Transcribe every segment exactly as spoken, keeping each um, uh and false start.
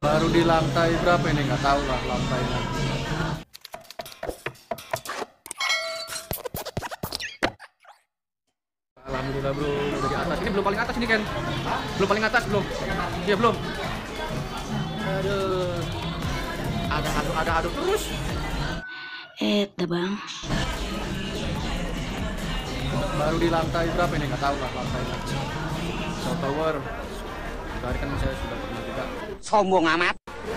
Baru di lantai berapa ini, nggak tahu lah lantainya. Alhamdulillah bro, udah di atas. Ini belum paling atas ini Ken. Belum paling atas belum? Iya belum. Aduh. Ada aduk, ada aduk terus. Eh, bang. Baru di lantai berapa ini, nggak tahu lah lantainya. South Tower. Tadi kan saya sudah pernah juga. Sombong amat.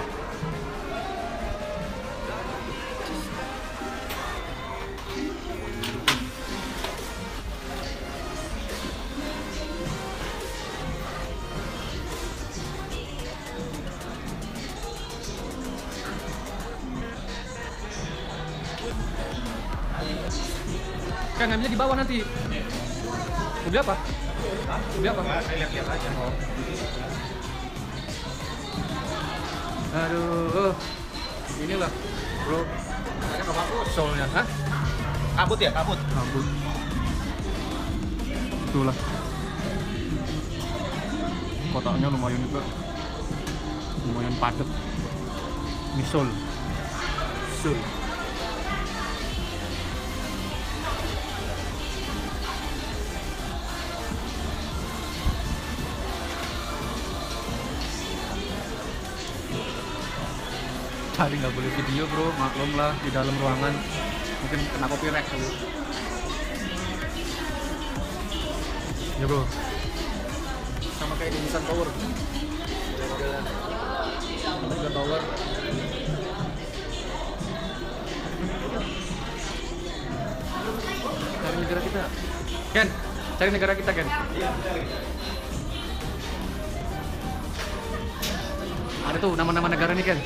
Kan ngambilnya di bawah nanti. Mobil apa? Mobil apa? Saya lihat-lihat aja. Oh. Aduh, inilah bro. Saya nggak bagus. Soalnya, hah? Kabut ya, kabut. Kabut. Itulah. Kotaknya lumayan juga. Lumayan padat. Ini Seoul. Seoul. Tadi nggak boleh video bro, maklum lah di dalam ruangan mungkin kena copyright kali. Ya bro, sama kayak di Nissan Tower. Modelnya juga Tower. Cari negara kita, Ken. Cari negara kita Ken. Ada tuh nama-nama negara nih Ken.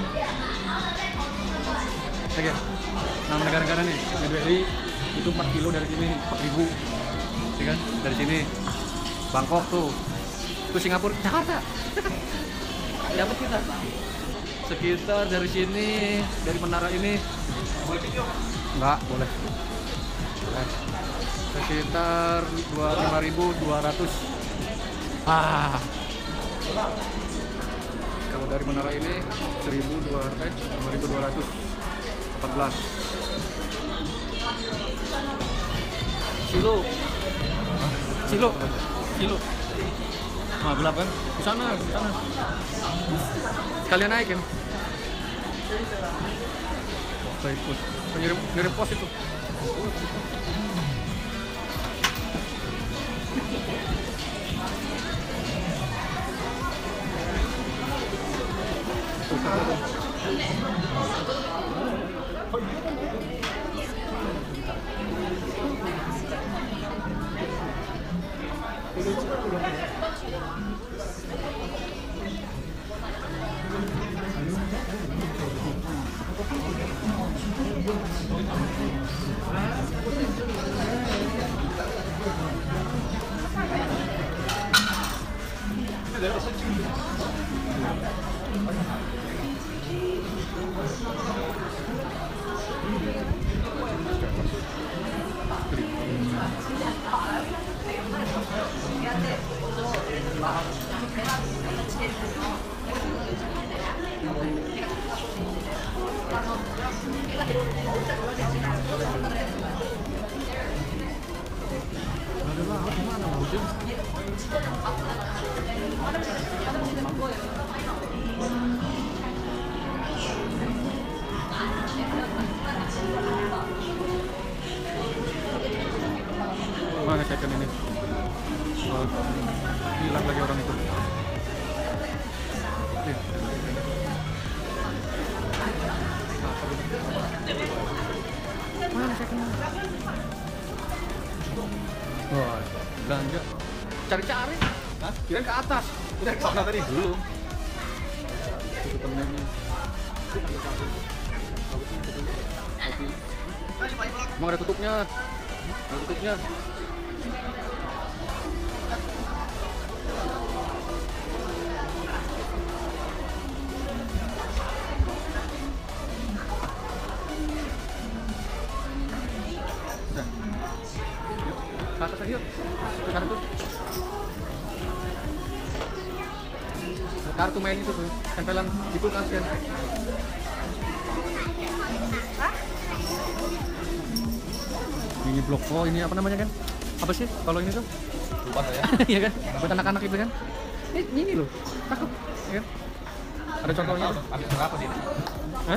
Oke, nama negara-negara nih, New Delhi itu empat kilo dari sini, empat ribu, ya kan? Dari sini, Bangkok tuh, tuh Singapura, Jakarta, dapat kita. Sekitar dari sini, dari menara ini, nggak boleh. Boleh. Sekitar dua puluh lima ribu dua ratus. Ah, kalau dari menara ini seribu dua ratus, eh, lima ribu dua ratus. empat belas kilo, kilo, kilo. Nah, gelap kan? Di sana, di sana. Sekalian naikin. Saya ikut. Pengirim, ngirim pos itu. Ada laut di mana lautnya? Mana second ini? Oh, hilang lagi orang itu. Nih. Mana second? Wah, belanja. Cari-cari. Hah? Kirain ke atas. Udah ke sana tadi. Belum. Itu temennya. Emang ada tutupnya? Ada tutupnya. Nah. Yuk, ke atas lagi yuk. Ke sana tuh. Kargo kartu main itu tuh, tempelan di kulkas kan. Ini blok, oh ini apa namanya kan? Apa sih kalau ini tuh? Lupa saya. Iya kan? Buat anak-anak itu kan? Ini, ini loh, cakep, ya kan? Ada contohnya tuh. Habis berapa sih? Hah?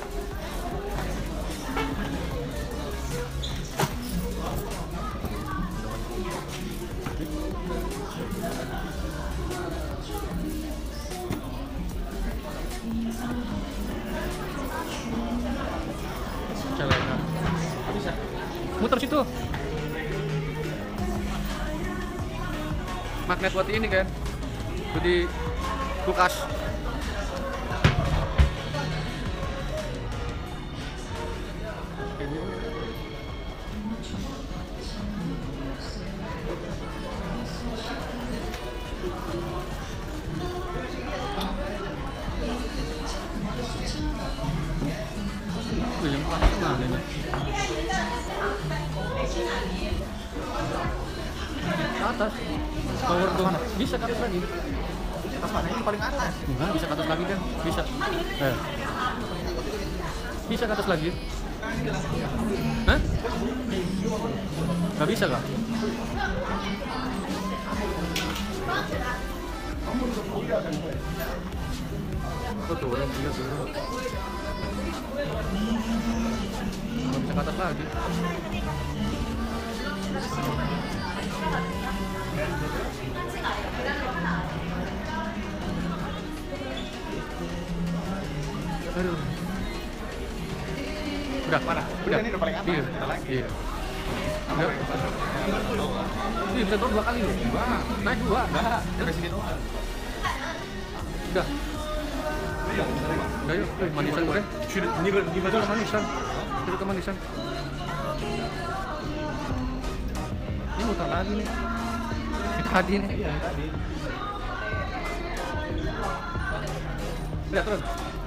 Celana. Bisa. Muter situ. Magnet buat ini kan. Itu di kulkas. Wih, yang paling mana ini? Ke atas. Power tuh. Bisa ke atas lagi. Atas mana ini paling atas? Enggak, bisa ke atas lagi kan? Bisa. Eh. Bisa ke atas lagi. Hah? Nggak bisa kah? Oh, turun, iya turun. Nggak bisa ke atas lagi. Aduh. Udah, Mana? Udah, ini udah paling atas. Iya. Kita lagi. Iya. Udah. Ih, bisa turun dua kali loh. Dua. Naik dua. Enggak, dari sini doang. Udah. Udah yuk, eh, manisan gue. Sudah, ini gimana? Itu manisan. Itu ke manisan. Ini muter lagi nih. Kita tadi nih. Iya, tadi. Lihat terus.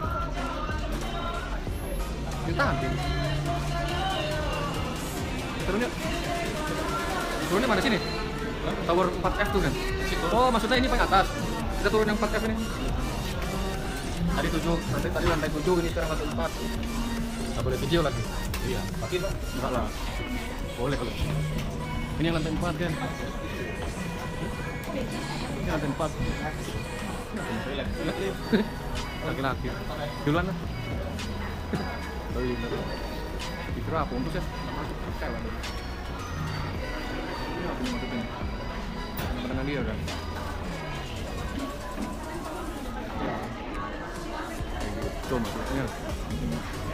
Ini tadi. Turun yuk. Turunnya mana sini? Tower empat F tuh kan? Oh, maksudnya ini paling atas. Kita turun yang empat F ini. Tadi tujuh, nanti tadi lantai tujuh, ini sekarang lantai empat. Nggak boleh video lagi. Iya, makin Pak. Enggak lah. Boleh kalau. Ini yang lantai empat kan? Ini lantai empat. Laki-laki. Duluan lah. Oh iya. Dikira apa untuk ya? Cewek. Ini apa yang maksudnya? Dengan dia kan? Itu maksudnya.